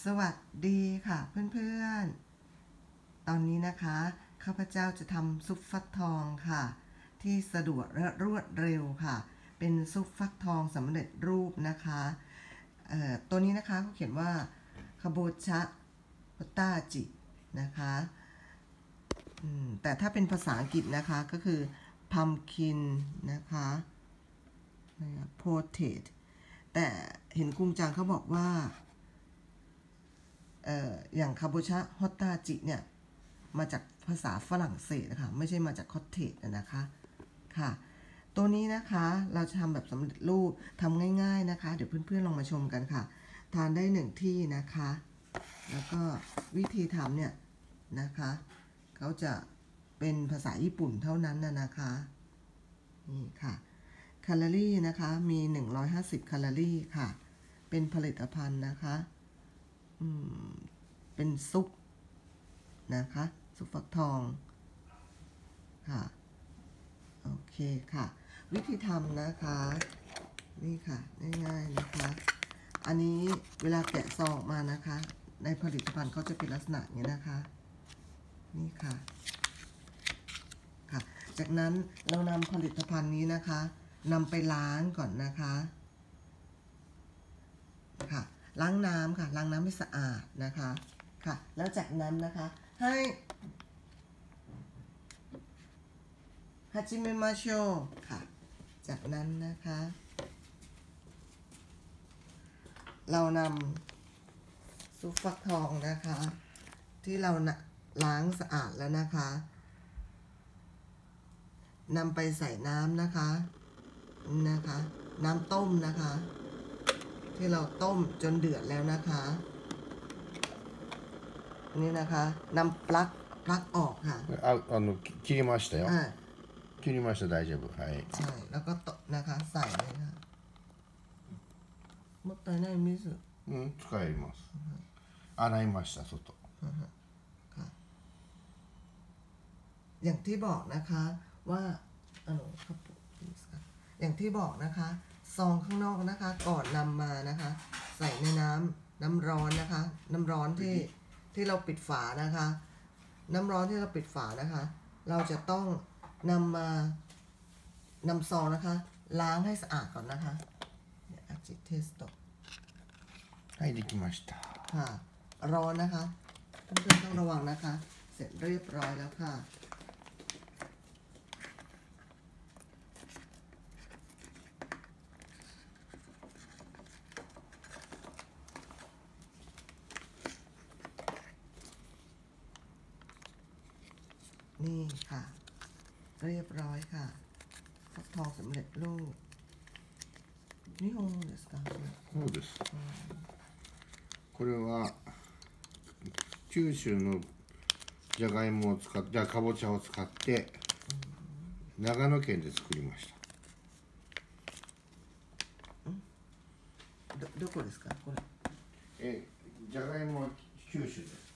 สวัสดีค่ะเพื่อนๆตอนนี้นะคะข้าพเจ้าจะทำซุปฟักทองค่ะที่สะดวกและรวดเร็วค่ะเป็นซุปฟักทองสำเร็จรูปนะคะตัวนี้นะคะเขาเขียนว่าคาโบชะโพตาจินะคะแต่ถ้าเป็นภาษาอังกฤษนะคะก็คือ pumpkin นะคะpotato แต่เห็นกุ้งจังเขาบอกว่าอย่างคาโบชะฮอตตาจิเนี่ยมาจากภาษาฝรั่งเศสนะคะไม่ใช่มาจากคอตเทจนะคะค่ะตัวนี้นะคะเราจะทำแบบสำเร็จรูปทำง่ายๆนะคะเดี๋ยวเพื่อนๆลองมาชมกันค่ะทานได้1ที่นะคะแล้วก็วิธีทำเนี่ยนะคะเขาจะเป็นภาษาญี่ปุ่นเท่านั้นนะคะนี่ค่ะแคลอรี่นะคะมี150แคลอรี่ค่ะเป็นผลิตภัณฑ์นะคะเป็นซุปนะคะซุปฟักทองค่ะโอเคค่ะวิธีทำนะคะนี่ค่ะง่ายๆนะคะอันนี้เวลาแกะซองออกมานะคะในผลิตภัณฑ์เขาจะเป็นลักษณะอย่างนี้นะคะนี่ค่ะค่ะจากนั้นเรานำผลิตภัณฑ์นี้นะคะนำไปล้างก่อนนะคะค่ะล้างน้ำค่ะล้างน้ำให้สะอาดนะคะค่ะแล้วจากนั้นนะคะให้ฮัจิเมะมาโชค่ะจากนั้นนะคะเรานำซุปฟักทองนะคะที่เราล้างสะอาดแล้วนะคะนำไปใส่น้ำนะคะน้ำต้มนะคะที่เราต้มจนเดือดแล้วนะคะนี่นะคะนำปลั๊กออกค่ะ切りましたよ切りました大丈夫はいใช่แล้วก็นะคะใส่เลยค่ะもったいない水使います洗いました外อย่างที่บอกนะคะว่าอย่างที่บอกนะคะซองข้างนอกนะคะก่อนนำมานะคะใส่ในน้ำร้อนนะคะน้ำร้อนที่เราปิดฝานะคะน้ำร้อนที่เราปิดฝานะคะเราจะต้องนำซองนะคะล้างให้สะอาดก่อนนะคะอาจิเทสโตはいできましたค่ะร้อนนะคะเพื่อนๆต้องระวังนะคะเสร็จเรียบร้อยแล้วค่ะนี่ค่ะเรียบร้อยค่ะฟักทองสำเร็จรูปนี่โฮですかそうですこれは九州のじゃがいもを使ってかぼちゃを使って長野県で作りましたどこですかこれじゃがいもは九州です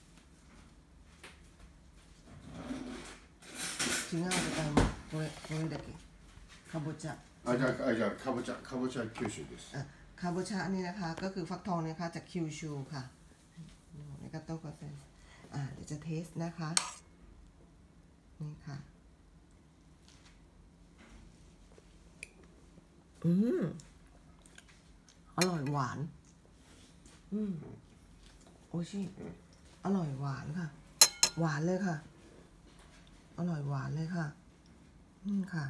違うこれだけかぼちゃじゃあかぼちゃは九州ですคาโบชะนี่นะคะก็คือฟักทองเนี่ยค่ะจากคิวชูค่ะนี่ก็ต้องก็เดี๋ยวจะเทสนะคะนี่ค่ะอร่อยหวานโอชิอร่อยหวานค่ะหวานเลยค่ะอร่อยหวานเลยค่ะค่ะ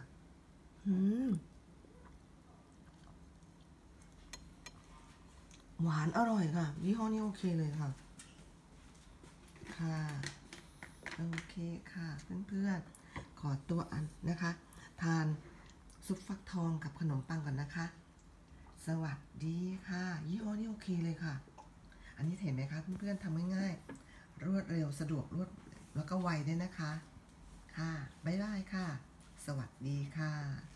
หวานอร่อยค่ะยี่ห้อนี้โอเคเลยค่ะค่ะโอเคค่ะเพื่อนๆขอตัวนะคะทานซุปฟักทองกับขนมปังก่อนนะคะสวัสดีค่ะยี่ห้อนี้โอเคเลยค่ะอันนี้เห็นไหมคะเพื่อนๆทำง่ายๆรวดเร็วสะดวกแล้วก็ไวด้วยนะคะค่ะบ๊ายบายค่ะสวัสดีค่ะ